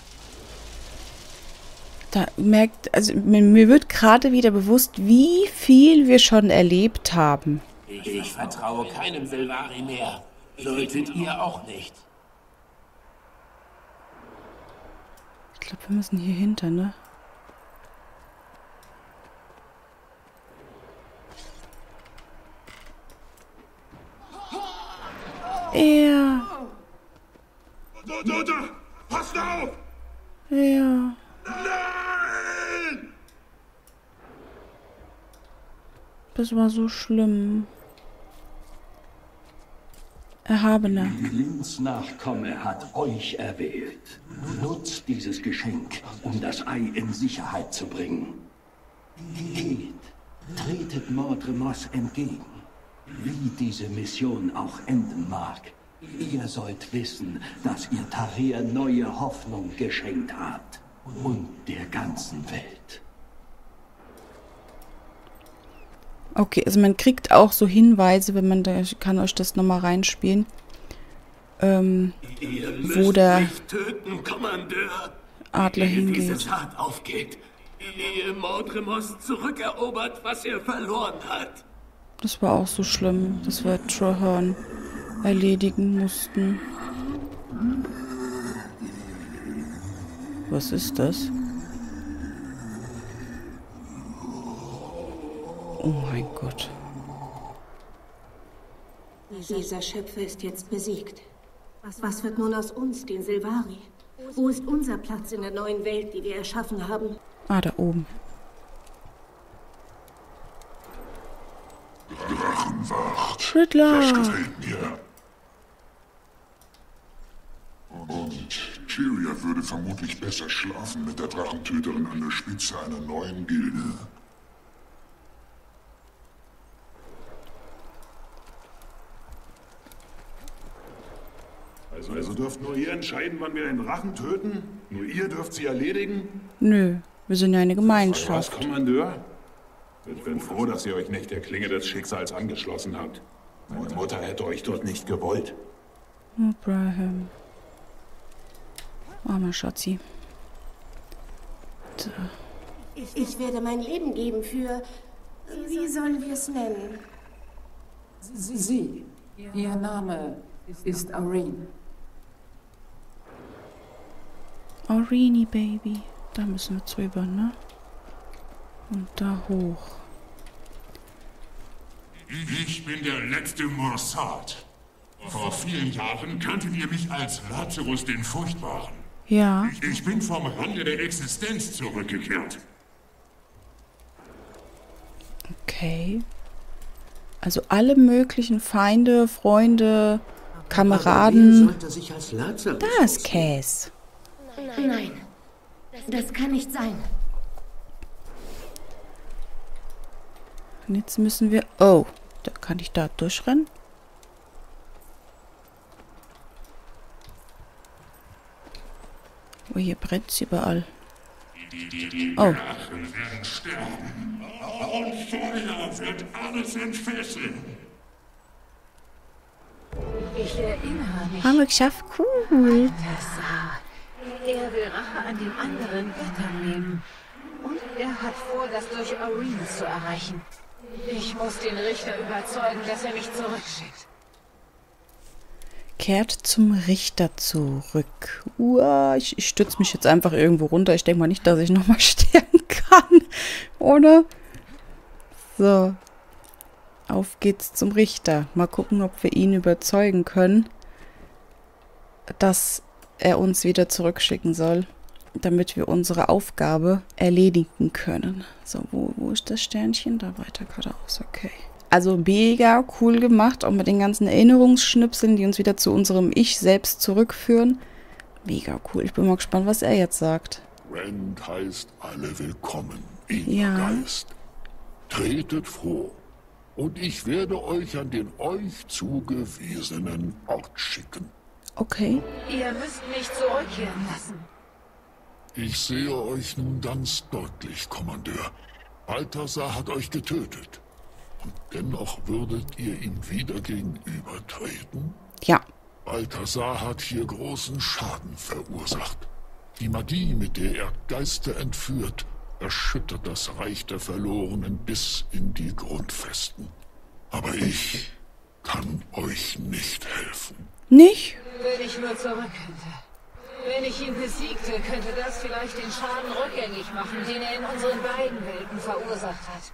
Da merkt, also mir wird gerade wieder bewusst, wie viel wir schon erlebt haben. Ich vertraue keinem Silvari mehr. Solltet ihr auch nicht. Ich glaube, wir müssen hier hinter, ne? Ja. Da! Passt auf! Ja. Nein! Das war so schlimm. Erhabener. Lins Nachkomme hat euch erwählt. Nutzt dieses Geschenk, um das Ei in Sicherheit zu bringen. Geht, tretet Montremos entgegen. Wie diese Mission auch enden mag, ihr sollt wissen, dass ihr Tarir neue Hoffnung geschenkt habt. Und der ganzen Welt. Okay, also man kriegt auch so Hinweise, wenn man da, ich kann euch das nochmal reinspielen, wo der mich töten, Kommandeur. Adler Ehe diese hingeht. Tat aufgeht. Ehe Montremos zurückerobert, was er verloren hat. Das war auch so schlimm, dass wir Traherne erledigen mussten. Was ist das? Oh mein Gott. Dieser Schöpfer ist jetzt besiegt. Was wird nun aus uns, den Silvari? Wo ist unser Platz in der neuen Welt, die wir erschaffen haben? Da oben. Drachenwacht. Riddler. Das gefällt mir. Und Tyria würde vermutlich besser schlafen mit der Drachentöterin an der Spitze einer neuen Gilde. Also dürft nur ihr entscheiden, wann wir den Drachen töten? Nur ihr dürft sie erledigen? Nö, wir sind ja eine Was, Gemeinschaft. Kommandeur? Ich bin froh, dass ihr euch nicht der Klinge des Schicksals angeschlossen habt. Meine Mutter hätte euch dort nicht gewollt. Oh, Braham. Armer Schatzi. So. Ich werde mein Leben geben für... Wie sollen wir es nennen? Sie. Ihr Name ist Aurene. Aurene, Baby. Da müssen wir drüber, ne? Und da hoch. Ich bin der letzte Mossad. Vor vielen Jahren kanntet ihr mich als Lazarus den Furchtbaren. Ja. Ich bin vom Rande der Existenz zurückgekehrt. Okay. Also alle möglichen Feinde, Freunde, Kameraden. Da ist Käse. Nein, das kann nicht sein. Und jetzt müssen wir... Oh, da kann ich da durchrennen. Oh, hier brennt es überall. Oh. Drachen werden sterben. Und Feuer wird alles entfesseln. Ich erinnere mich. Haben wir geschafft. Cool. Balthasar. Er will Rache an den anderen Göttern nehmen. Und er hat vor, das durch Aureen zu erreichen. Ich muss den Richter überzeugen, dass er mich zurückschickt. Kehrt zum Richter zurück. Uah, ich stütze mich jetzt einfach irgendwo runter. Ich denke mal nicht, dass ich nochmal sterben kann. Oder? So. Auf geht's zum Richter. Mal gucken, ob wir ihn überzeugen können, dass er uns wieder zurückschicken soll, damit wir unsere Aufgabe erledigen können. So, wo ist das Sternchen? Da weiter geradeaus. Okay. Also mega cool gemacht, auch mit den ganzen Erinnerungsschnipseln, die uns wieder zu unserem Ich selbst zurückführen. Mega cool. Ich bin mal gespannt, was er jetzt sagt. Rand heißt alle willkommen, edler Geist. Tretet froh, und ich werde euch an den euch zugewiesenen Ort schicken. Okay. Ihr müsst mich zurückkehren lassen. Ich sehe euch nun ganz deutlich, Kommandeur. Balthasar hat euch getötet. Und dennoch würdet ihr ihm wieder gegenübertreten? Ja. Balthasar hat hier großen Schaden verursacht. Die Magie, mit der er Geister entführt, erschüttert das Reich der Verlorenen bis in die Grundfesten. Aber ich kann euch nicht helfen. Nicht? Wenn ich nur zurück könnte. Wenn ich ihn besiegte, könnte das vielleicht den Schaden rückgängig machen, den er in unseren beiden Welten verursacht hat.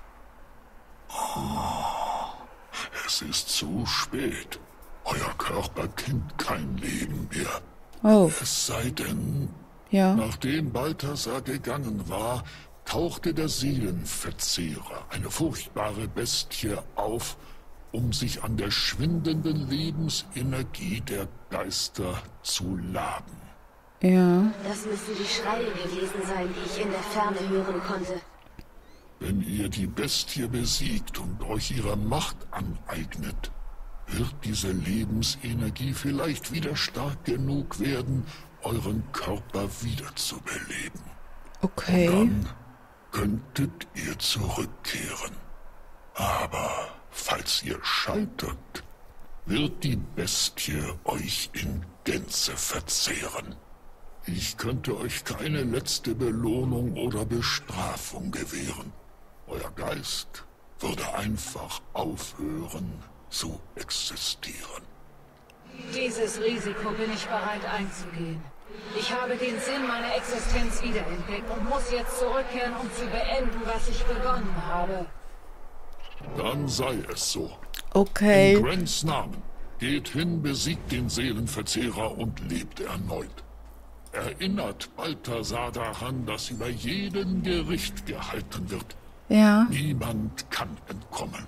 Oh, es ist zu spät. Euer Körper kennt kein Leben mehr. Oh. Es sei denn, nachdem Balthasar gegangen war, tauchte der Seelenverzehrer, eine furchtbare Bestie, auf, um sich an der schwindenden Lebensenergie der Geister zu laben. Ja. Das müssen die Schreie gewesen sein, die ich in der Ferne hören konnte. Wenn ihr die Bestie besiegt und euch ihre Macht aneignet, wird diese Lebensenergie vielleicht wieder stark genug werden, euren Körper wiederzubeleben. Okay. Und dann könntet ihr zurückkehren. Aber falls ihr scheitert, wird die Bestie euch in Gänze verzehren. Ich könnte euch keine letzte Belohnung oder Bestrafung gewähren. Euer Geist würde einfach aufhören zu existieren. Dieses Risiko bin ich bereit einzugehen. Ich habe den Sinn meiner Existenz wiederentdeckt und muss jetzt zurückkehren, um zu beenden, was ich begonnen habe. Dann sei es so. Okay. In Grants Namen. Geht hin, besiegt den Seelenverzehrer und lebt erneut. Erinnert Balthasar daran, dass über jeden Gericht gehalten wird. Ja. Niemand kann entkommen.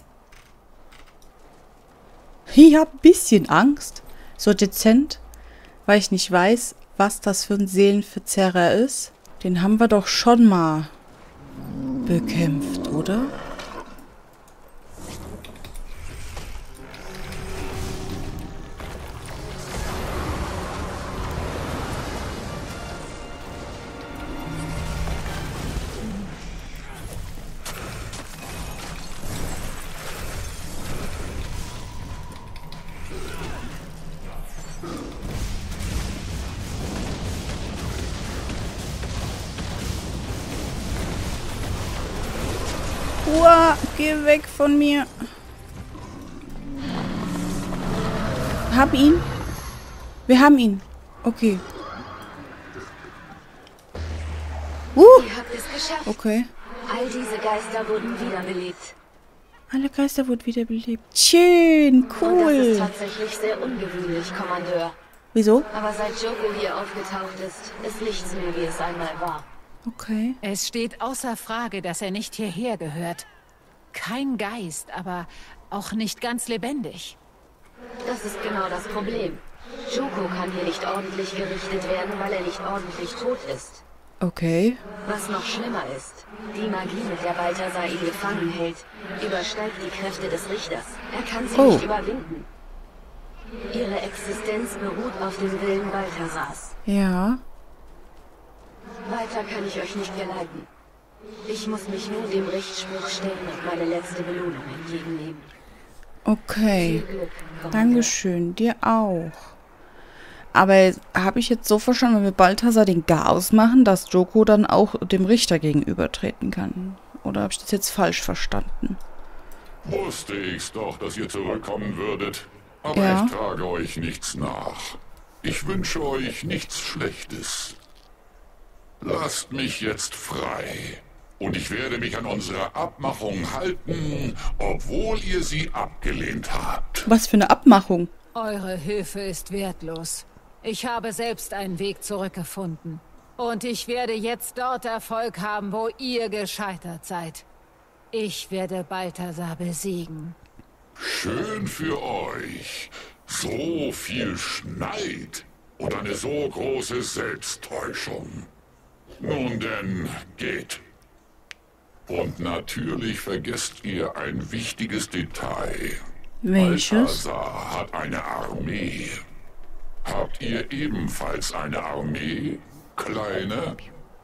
Ich habe ein bisschen Angst. So dezent, weil ich nicht weiß, was das für ein Seelenverzerrer ist. Den haben wir doch schon mal bekämpft, oder? Uah, geh weg von mir. Hab ihn. Wir haben ihn. Okay. Ihr habt es geschafft. Okay. All diese Geister wurden wiederbelebt. Alle Geister wurden wiederbelebt. Schön, cool. Und das ist tatsächlich sehr ungewöhnlich, Kommandeur. Wieso? Aber seit Joko hier aufgetaucht ist nichts mehr, wie es einmal war. Okay. Es steht außer Frage, dass er nicht hierher gehört. Kein Geist, aber auch nicht ganz lebendig. Das ist genau das Problem. Joko kann hier nicht ordentlich gerichtet werden, weil er nicht ordentlich tot ist. Okay. Was noch schlimmer ist, die Magie, mit der Balthasar ihn gefangen hält, übersteigt die Kräfte des Richters. Er kann sie nicht überwinden. Ihre Existenz beruht auf dem Willen Balthasars. Ja. Weiter kann ich euch nicht geleiten. Ich muss mich nun dem Richtspruch stellen und meine letzte Belohnung entgegennehmen. Okay. Dankeschön. Dir auch. Aber habe ich jetzt so verstanden, wenn wir Balthasar den Chaos machen, dass Joko dann auch dem Richter gegenübertreten kann? Oder habe ich das jetzt falsch verstanden? Wusste ich's doch, dass ihr zurückkommen würdet. Aber ich trage euch nichts nach. Ich wünsche euch nichts Schlechtes. Lasst mich jetzt frei. Und ich werde mich an unsere Abmachung halten, obwohl ihr sie abgelehnt habt. Was für eine Abmachung? Eure Hilfe ist wertlos. Ich habe selbst einen Weg zurückgefunden. Und ich werde jetzt dort Erfolg haben, wo ihr gescheitert seid. Ich werde Balthasar besiegen. Schön für euch. So viel Schneid und eine so große Selbsttäuschung. Nun denn, geht. Und natürlich vergesst ihr ein wichtiges Detail. Welches? Balthasar hat eine Armee. Habt ihr ebenfalls eine Armee, Kleine?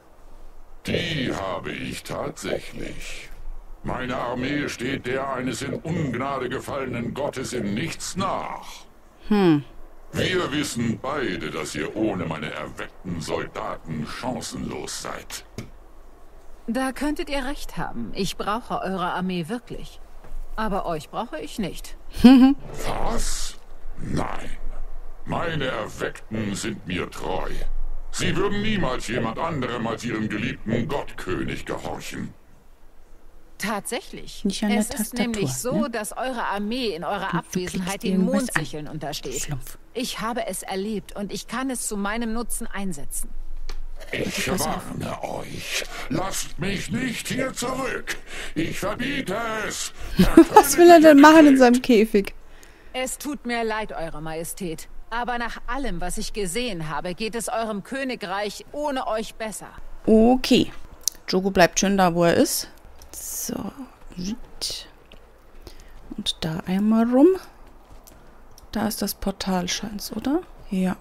Die habe ich tatsächlich. Meine Armee steht der eines in Ungnade gefallenen Gottes in nichts nach. Wir wissen beide, dass ihr ohne meine erweckten Soldaten chancenlos seid. Da könntet ihr recht haben. Ich brauche eure Armee wirklich. Aber euch brauche ich nicht. Was? Nein. Meine Erweckten sind mir treu. Sie würden niemals jemand anderem als ihren geliebten Gottkönig gehorchen. Tatsächlich. Nicht an der es Tastatur, ist nämlich so, ne? dass eure Armee in eurer Abwesenheit den Mondsicheln untersteht. Ich habe es erlebt und ich kann es zu meinem Nutzen einsetzen. Ich warne euch. Lasst mich nicht hier zurück. Ich verbiete es. Was will er denn machen in seinem Käfig? Es tut mir leid, Eure Majestät. Aber nach allem, was ich gesehen habe, geht es eurem Königreich ohne euch besser. Okay. Joko bleibt schön da, wo er ist. So. Und da einmal rum. Da ist das Portal, scheint's, oder? Ja.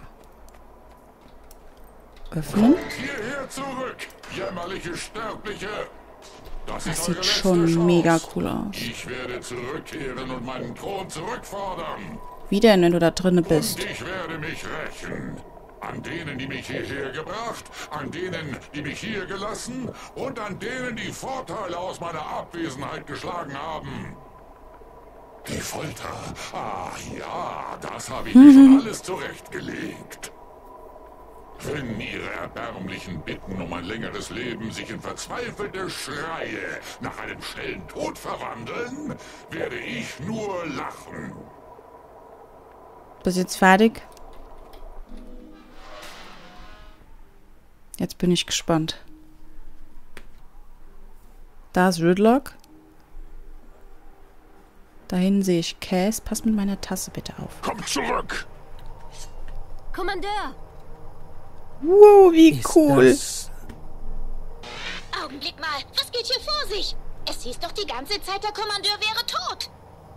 Öffnen. Kommt hierher zurück, jämmerliche Sterbliche. Das sieht schon mega cool aus. Ich werde zurückkehren und meinen Thron zurückfordern. Wie denn, wenn du da drinnen bist? Und ich werde mich rächen. An denen, die mich hierher gebracht, an denen, die mich hier gelassen und an denen, die Vorteile aus meiner Abwesenheit geschlagen haben. Die Folter. Ah ja, das habe ich mir schon alles zurechtgelegt. Wenn ihre erbärmlichen Bitten um ein längeres Leben sich in verzweifelte Schreie nach einem schnellen Tod verwandeln, werde ich nur lachen. Bist jetzt fertig? Jetzt bin ich gespannt. Da ist Gridlock. Da hinten sehe ich Cass. Pass mit meiner Tasse bitte auf. Kommt zurück! Kommandeur! Wow, wie cool. Augenblick mal, was geht hier vor sich? Es hieß doch die ganze Zeit, der Kommandeur wäre tot.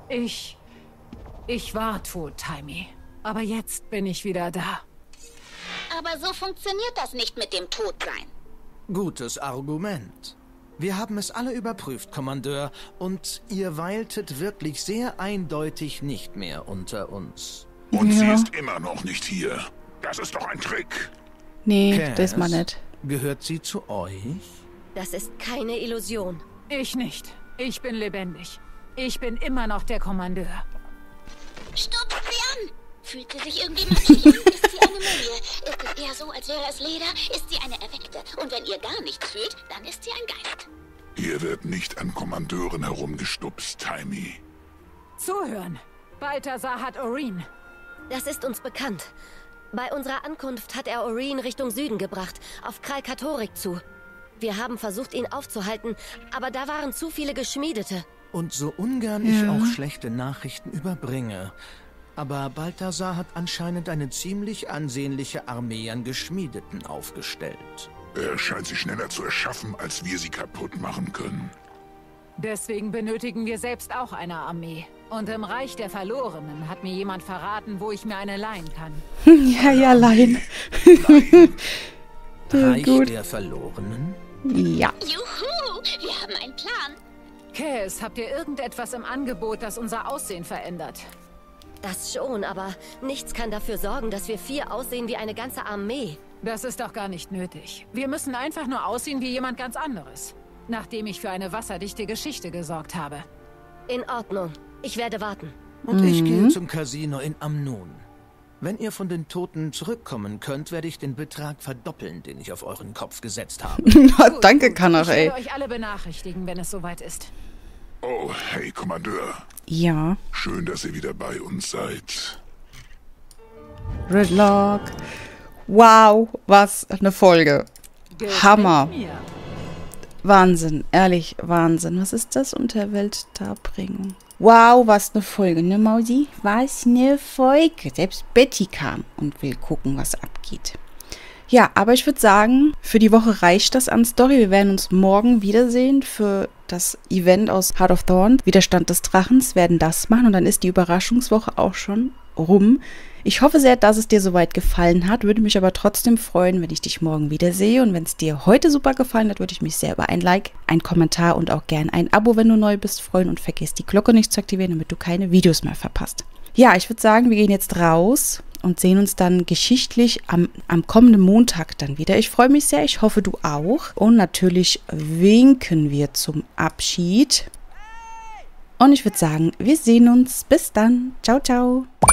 Ich war tot, Taimi. Aber jetzt bin ich wieder da. Aber so funktioniert das nicht mit dem Todsein. Gutes Argument. Wir haben es alle überprüft, Kommandeur, und ihr weiltet wirklich sehr eindeutig nicht mehr unter uns. Und sie ist immer noch nicht hier. Das ist doch ein Trick. Nee, Cass, das ist mal nett. Gehört sie zu euch? Das ist keine Illusion. Ich nicht. Ich bin lebendig. Ich bin immer noch der Kommandeur. Stupst sie an! Fühlt sie sich irgendwie matschig an? Ist sie eine Mumie? Ist es eher so, als wäre es Leder? Ist sie eine Erweckte? Und wenn ihr gar nichts fühlt, dann ist sie ein Geist. Hier wird nicht an Kommandeuren herumgestupst, Taimi. Zuhören. Balthasar hat Orin. Das ist uns bekannt. Bei unserer Ankunft hat er Orin Richtung Süden gebracht, auf Kralkatorik zu. Wir haben versucht, ihn aufzuhalten, aber da waren zu viele Geschmiedete. Und so ungern ich auch schlechte Nachrichten überbringe. Aber Balthasar hat anscheinend eine ziemlich ansehnliche Armee an Geschmiedeten aufgestellt. Er scheint sie schneller zu erschaffen, als wir sie kaputt machen können. Deswegen benötigen wir selbst auch eine Armee. Und im Reich der Verlorenen hat mir jemand verraten, wo ich mir eine leihen kann. Ja, leihen. Reich der Verlorenen? Ja. Juhu, wir haben einen Plan. Cass, habt ihr irgendetwas im Angebot, das unser Aussehen verändert? Das schon, aber nichts kann dafür sorgen, dass wir 4 aussehen wie eine ganze Armee. Das ist doch gar nicht nötig. Wir müssen einfach nur aussehen wie jemand ganz anderes. Nachdem ich für eine wasserdichte Geschichte gesorgt habe. In Ordnung. Ich werde warten. Und ich gehe zum Casino in Amnun. Wenn ihr von den Toten zurückkommen könnt, werde ich den Betrag verdoppeln, den ich auf euren Kopf gesetzt habe. Danke, Kanach, ey. Ich werde euch alle benachrichtigen, wenn es soweit ist. Oh, hey, Kommandeur. Ja. Schön, dass ihr wieder bei uns seid. Gridlock. Wow, was eine Folge. Hammer. Wahnsinn, ehrlich, Wahnsinn. Was ist das? Unterweltdarbringung. Wow, was eine Folge, ne Mausi? Was eine Folge. Selbst Betty kam und will gucken, was abgeht. Ja, aber ich würde sagen, für die Woche reicht das an Story. Wir werden uns morgen wiedersehen für das Event aus Heart of Thorn. Widerstand des Drachens, werden das machen und dann ist die Überraschungswoche auch schon rum. Ich hoffe sehr, dass es dir soweit gefallen hat, würde mich aber trotzdem freuen, wenn ich dich morgen wiedersehe. Und wenn es dir heute super gefallen hat, würde ich mich sehr über ein Like, einen Kommentar und auch gern ein Abo, wenn du neu bist, freuen. Und vergiss die Glocke nicht zu aktivieren, damit du keine Videos mehr verpasst. Ja, ich würde sagen, wir gehen jetzt raus und sehen uns dann geschichtlich am kommenden Montag dann wieder. Ich freue mich sehr, ich hoffe du auch. Und natürlich winken wir zum Abschied. Und ich würde sagen, wir sehen uns. Bis dann. Ciao, ciao.